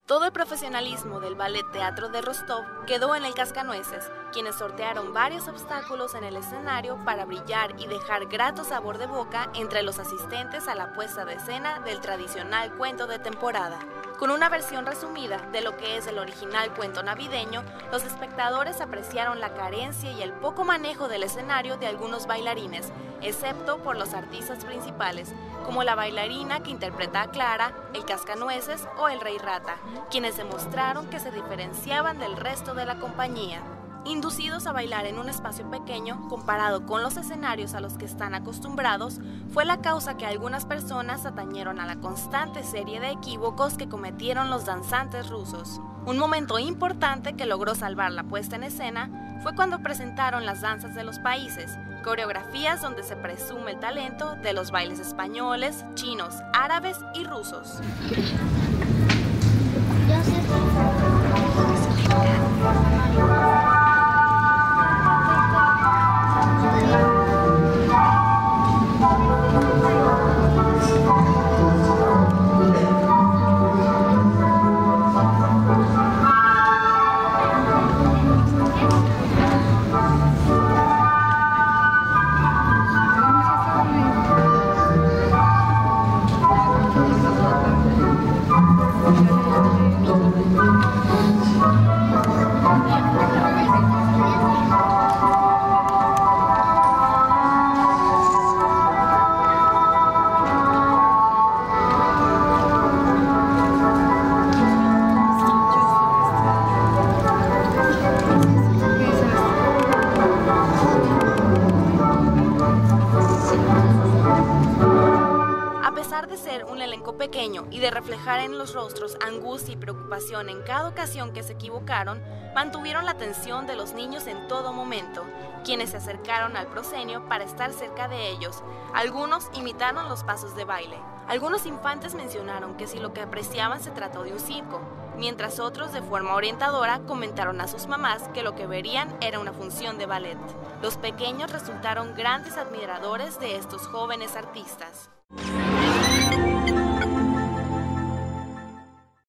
Todo el profesionalismo del Ballet Teatro de Rostov quedó en el Cascanueces, quienes sortearon varios obstáculos en el escenario para brillar y dejar grato sabor de boca entre los asistentes a la puesta de escena del tradicional cuento de temporada. Con una versión resumida de lo que es el original cuento navideño, los espectadores apreciaron la carencia y el poco manejo del escenario de algunos bailarines, excepto por los artistas principales, como la bailarina que interpreta a Clara, el Cascanueces o el Rey Rata, quienes demostraron que se diferenciaban del resto de la compañía. Inducidos a bailar en un espacio pequeño, comparado con los escenarios a los que están acostumbrados, fue la causa que algunas personas atañeron a la constante serie de equívocos que cometieron los danzantes rusos. Un momento importante que logró salvar la puesta en escena fue cuando presentaron las danzas de los países, coreografías donde se presume el talento de los bailes españoles, chinos, árabes y rusos. A pesar de ser un elenco pequeño y de reflejar en los rostros angustia y preocupación en cada ocasión que se equivocaron, mantuvieron la atención de los niños en todo momento, quienes se acercaron al proscenio para estar cerca de ellos. Algunos imitaron los pasos de baile. Algunos infantes mencionaron que si lo que apreciaban se trató de un circo, mientras otros de forma orientadora comentaron a sus mamás que lo que verían era una función de ballet. Los pequeños resultaron grandes admiradores de estos jóvenes artistas.